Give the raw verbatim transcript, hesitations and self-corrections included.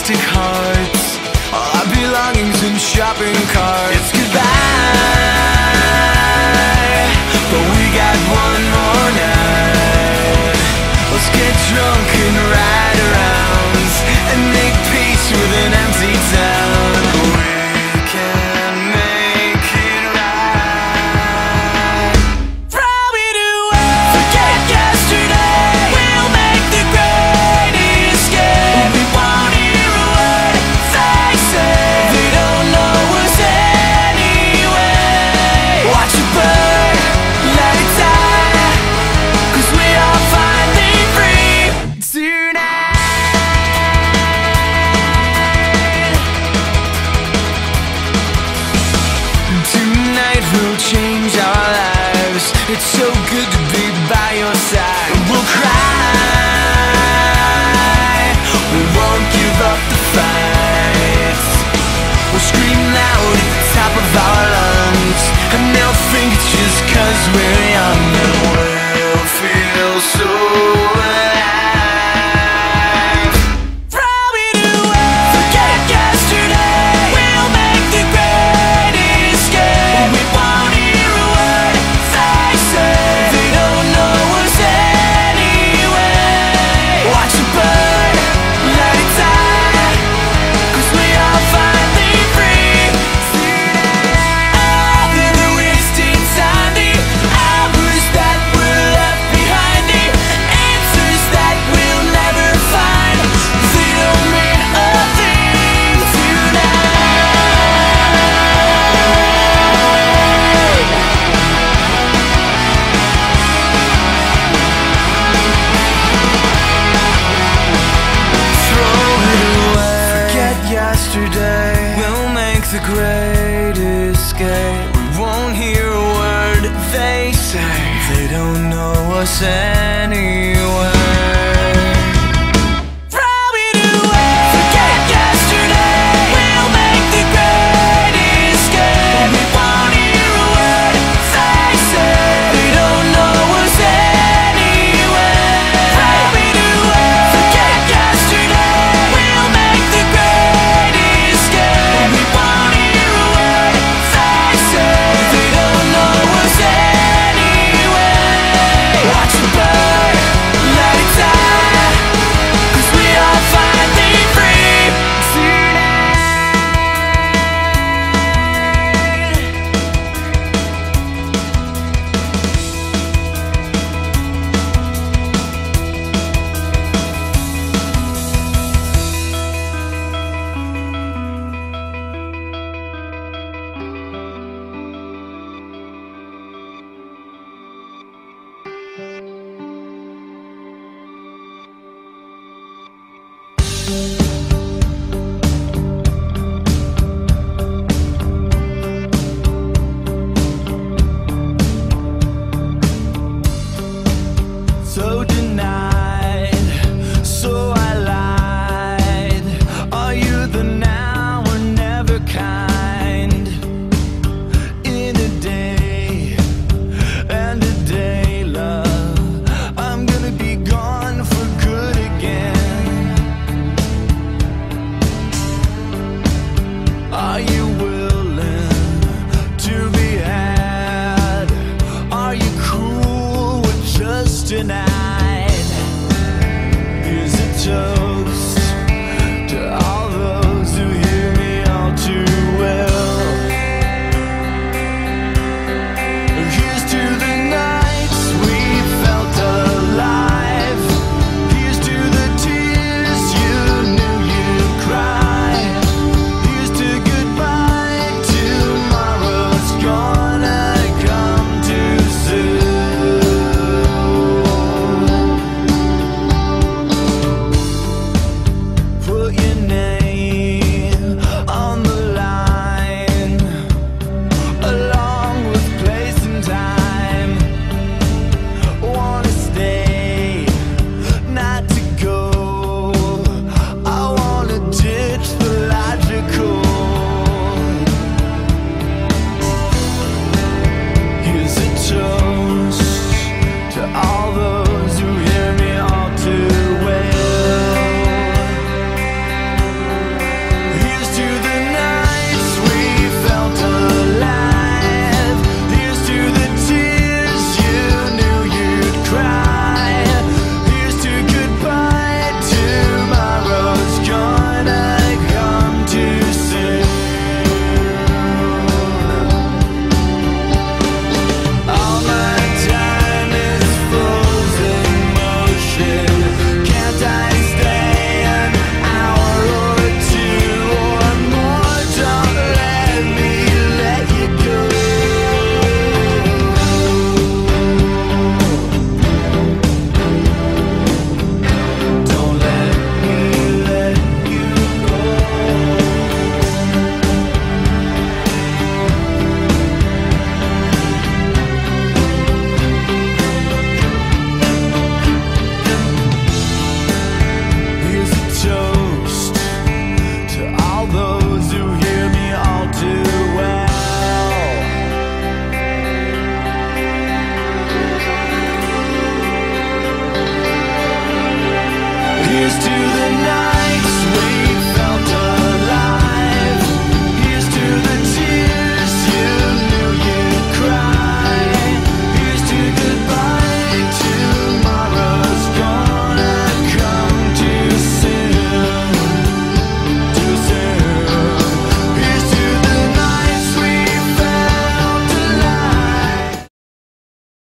plastic hearts, all our belongings in shopping carts. It's goodbye, but we got one more night. Let's get drunk and ride around and make peace with an empty town. We can make it right. Throw it away, forget yesterday. We'll make the great escape. We won't hear a word they say. They don't know us anyway. Watch it burn, let it die, 'cause we are finally free tonight. Tonight we'll change our lives. It's so good to be by your side. We'll cry, we won't give up the fight. We'll scream loud at the top of our lungs, and they'll think it's just 'cause we're young. And we'll feel so alive. Throw it away, forget yesterday. We'll make the great escape. We won't hear a word they say. They don't know us anyway. Watch it burn, let it die, 'cause we are finally free tonight. All the wasted time, the hours that were left behind, the answers that we'll never find. They don't mean a thing tonight. Throw it away, forget yesterday. We'll make the great escape. We won't hear a word they say. They don't know us anyway. Throw it away, forget yesterday. We'll make the great escape. We won't hear a word they say. They don't know us anyway. Throw it away, forget yesterday. We'll make the great escape. We won't hear a word they say. They don't know us anyway. Watch it burn, let it die, 'cause we are finally free tonight. Thank you.